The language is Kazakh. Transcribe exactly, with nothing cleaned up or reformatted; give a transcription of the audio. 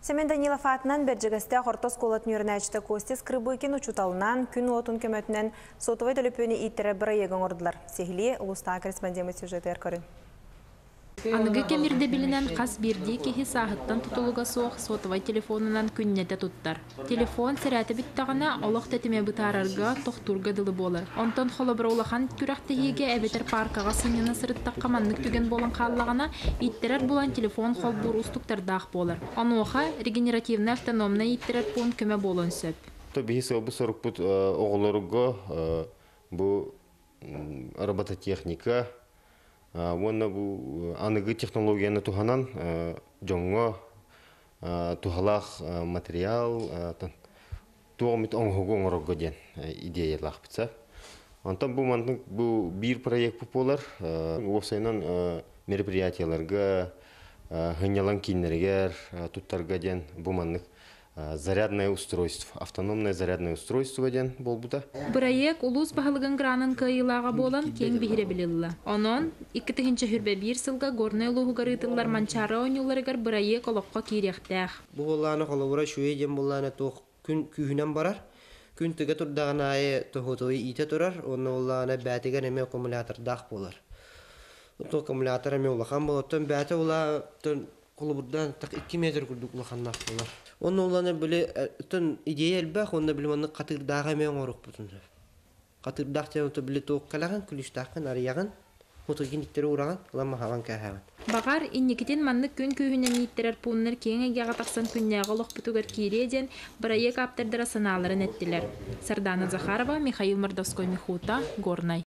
Семен Данилов атынан бәржігісті Хортос колатын үрінәчті Костис Крыбыкин учуталынан күн отын көмөтінен сотовай төліпөні иттері бір егін ордылар. Сехілі ұлыста корреспондемы сюжеті әркөрін. Анығы кемерде білінен қас берде кехи сағыттан тұтылуға соқ сотовай телефонынан күннеті тұттар. Телефон сәрәті біттағына олық тәтіме бұтарарға тоқтурға дылы болыр. Онтан қолы бір олақан күрәқтігеге әбетер паркаға сынына сырыттақ қаманлық түген болын қаллағына иттерер болан телефон қол бұр ұстықтардақ болыр. Ануға регенеративны автономна иттерер пон көмі болын сөп. Бейсі бұл сұрық бұд оғылырға бұл робототехника, Вона бу аныгы технологияны туханан жоңго тухалах материал туомит оңгого оңрого ден идеялах битса. Антон бу мандык бу бир проект популар осайнан мероприятияларга хынялан киннергер туттарга ден бу мандык зарядное устройство, автономное зарядное устройство ден болбута. Проект улус бахылган гранын кайылага болан кең бихире билилла. Онон икки хүрбе бир сылга горный лугугарытылар манчары ойнуларыгар проект олокко кирехтэх. Бу болланы холовура шуе ден болланы тох күн күйүнөн барар. Күн тыга турдагынайы тохотой ите турар, оны болланы бәтиген эме аккумулятор дах болар. Ото аккумулятор эме улахан болоттон бәте ула колубурдан так икки метр курдук улаханнак болар. Оны уланы биле тон идея элбах, оны биле маны катырдага мен орок бутун. Катырдак жана то биле ток калаган күлүштакын арияган, мотогин иттер ураган, лама хаван кахаван. Багар инникитин маннык күн күйүнөн иттерер пуннер кеңегага таксан күннәгә олох бутугар киреден проект аптердара санааларын эттилер. Сардана Захарова, Михаил Мордовской, Михута, Горнай.